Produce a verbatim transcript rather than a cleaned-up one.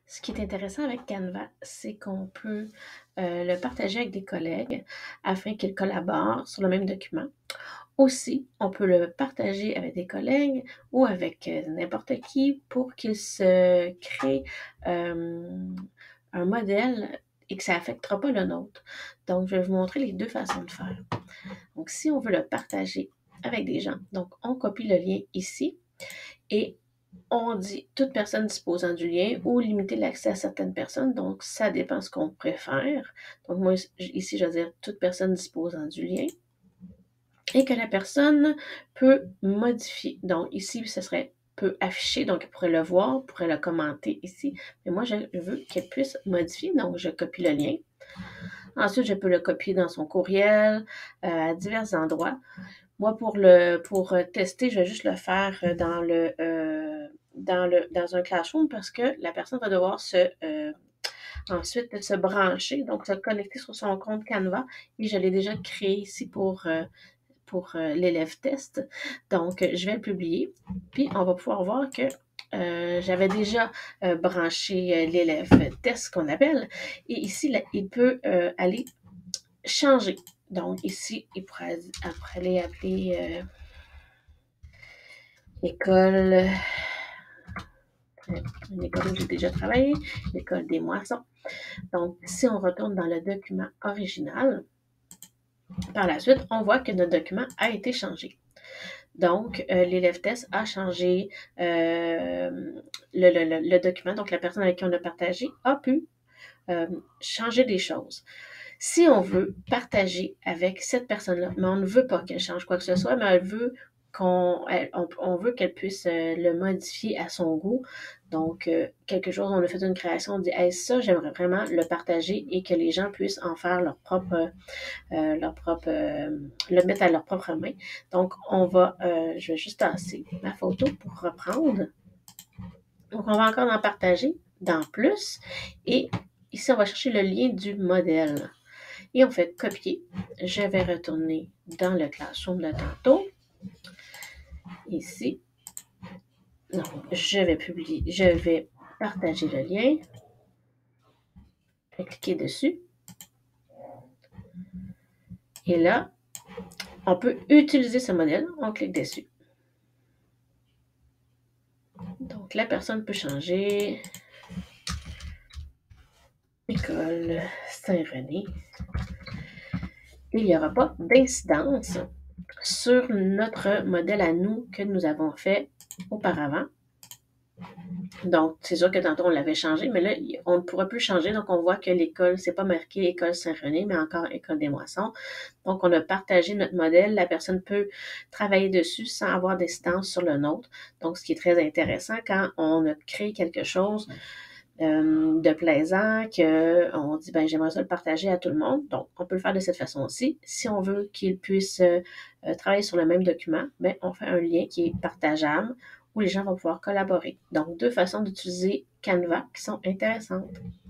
Ce qui est intéressant avec Canva, c'est qu'on peut euh, le partager avec des collègues afin qu'ils collaborent sur le même document. Aussi, on peut le partager avec des collègues ou avec euh, n'importe qui pour qu'ils se créent euh, un modèle et que ça n'affectera pas le nôtre. Donc, je vais vous montrer les deux façons de faire. Donc, si on veut le partager avec des gens, donc on copie le lien ici et on dit toute personne disposant du lien ou limiter l'accès à certaines personnes. Donc, ça dépend ce qu'on préfère. Donc, moi, ici, je vais dire toute personne disposant du lien et que la personne peut modifier. Donc, ici, ce serait peut afficher, donc elle pourrait le voir, pourrait le commenter ici. Mais moi, je veux qu'elle puisse modifier, donc je copie le lien. Ensuite, je peux le copier dans son courriel, euh, à divers endroits. Moi, pour le pour tester, je vais juste le faire dans le euh, dans le dans un classroom parce que la personne va devoir se euh, ensuite se brancher, donc se connecter sur son compte Canva. Et je l'ai déjà créé ici pour euh, pour euh, l'élève test. Donc, je vais le publier. Puis, on va pouvoir voir que euh, j'avais déjà euh, branché euh, l'élève test qu'on appelle. Et ici, là, il peut euh, aller changer. Donc, ici, il pourrait après aller appeler euh, école, une école où j'ai déjà travaillé, l'école des moissons. Donc, si on retourne dans le document original, par la suite, on voit que notre document a été changé. Donc, euh, l'élève test a changé euh, le, le, le, le document. Donc, la personne avec qui on a partagé a pu euh, changer des choses. Si on veut partager avec cette personne-là, mais on ne veut pas qu'elle change quoi que ce soit, mais elle veut qu'on on, on veut qu'elle puisse euh, le modifier à son goût. Donc, euh, quelque chose, on a fait une création, on dit hey, ça, j'aimerais vraiment le partager et que les gens puissent en faire leur propre, euh, leur propre euh, le mettre à leur propre main. Donc, on va, euh, je vais juste tasser ma photo pour reprendre. Donc, on va encore en partager dans plus. Et ici, on va chercher le lien du modèle. Et on fait copier. Je vais retourner dans le classroom de tantôt. Ici. Donc, je vais publier, je vais partager le lien. Je vais cliquer dessus. Et là, on peut utiliser ce modèle. On clique dessus. Donc, la personne peut changer. École Saint-René. Il n'y aura pas d'incidence sur notre modèle à nous que nous avons fait auparavant. Donc, c'est sûr que tantôt, on l'avait changé, mais là, on ne pourra plus changer. Donc, on voit que l'école, c'est pas marqué École Saint-René, mais encore École des Moissons. Donc, on a partagé notre modèle. La personne peut travailler dessus sans avoir d'incidence sur le nôtre. Donc, ce qui est très intéressant quand on a créé quelque chose euh, de plaisant, qu'on dit, ben j'aimerais ça le partager à tout le monde. Donc, on peut le faire de cette façon aussi. Si on veut qu'il puisse euh, travailler sur le même document, ben on fait un lien qui est partageable où les gens vont pouvoir collaborer. Donc, deux façons d'utiliser Canva qui sont intéressantes.